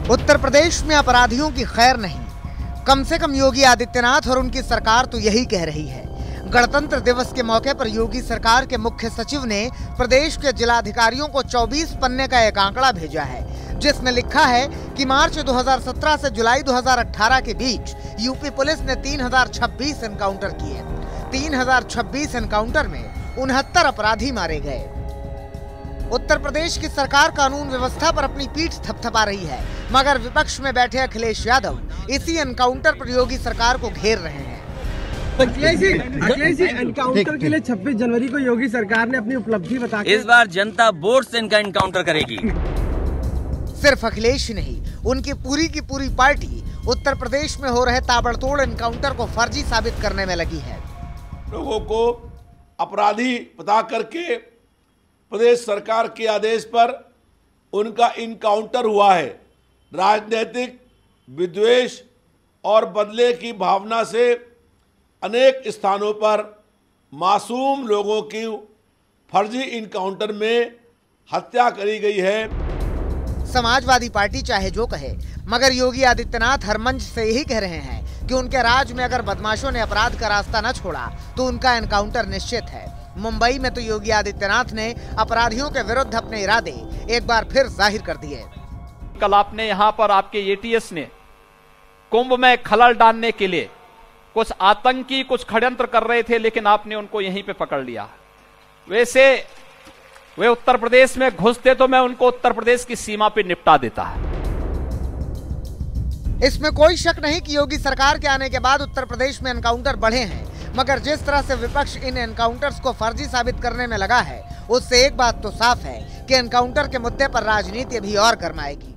उत्तर प्रदेश में अपराधियों की खैर नहीं, कम से कम योगी आदित्यनाथ और उनकी सरकार तो यही कह रही है। गणतंत्र दिवस के मौके पर योगी सरकार के मुख्य सचिव ने प्रदेश के जिलाधिकारियों को 24 पन्ने का एक आंकड़ा भेजा है, जिसमें लिखा है कि मार्च 2017 से जुलाई 2018 के बीच यूपी पुलिस ने 3026 एनकाउंटर किए। 3026 एनकाउंटर में 69 अपराधी मारे गए। उत्तर प्रदेश की सरकार कानून व्यवस्था पर अपनी पीठ थपथपा रही है, मगर विपक्ष में बैठे अखिलेश यादव इसी एनकाउंटर पर योगी सरकार को घेर रहे हैं। अखिलेश जी, एनकाउंटर के लिए 26 जनवरी को योगी सरकार ने अपनी उपलब्धि बताई। इस बार जनता वोट से इनका एनकाउंटर करेगी। सिर्फ अखिलेश ही नहीं, उनकी पूरी की पूरी पार्टी उत्तर प्रदेश में हो रहे ताबड़तोड़ एनकाउंटर को फर्जी साबित करने में लगी है। लोगों को अपराधी बता करके प्रदेश सरकार के आदेश पर उनका इनकाउंटर हुआ है। राजनीतिक विद्वेष और बदले की भावना से अनेक स्थानों पर मासूम लोगों की फर्जी इनकाउंटर में हत्या करी गई है। समाजवादी पार्टी चाहे जो कहे, मगर योगी आदित्यनाथ हर मंच से यही कह रहे हैं कि उनके राज में अगर बदमाशों ने अपराध का रास्ता न छोड़ा तो उनका एनकाउंटर निश्चित है। मुंबई में तो योगी आदित्यनाथ ने अपराधियों के विरुद्ध अपने इरादे एक बार फिर जाहिर कर दिए। कल आपने यहाँ पर आपके एटीएस ने कुंभ में खलल डालने के लिए कुछ आतंकी कुछ षड्यंत्र कर रहे थे, लेकिन आपने उनको यहीं पे पकड़ लिया। वैसे वे उत्तर प्रदेश में घुसते तो मैं उनको उत्तर प्रदेश की सीमा पे निपटा देता है। इसमें कोई शक नहीं कि योगी सरकार के आने के बाद उत्तर प्रदेश में एनकाउंटर बढ़े हैं, मगर जिस तरह से विपक्ष इन एनकाउंटर्स को फर्जी साबित करने में लगा है, उससे एक बात तो साफ है कि एनकाउंटर के मुद्दे पर राजनीति अभी और गरमाएगी।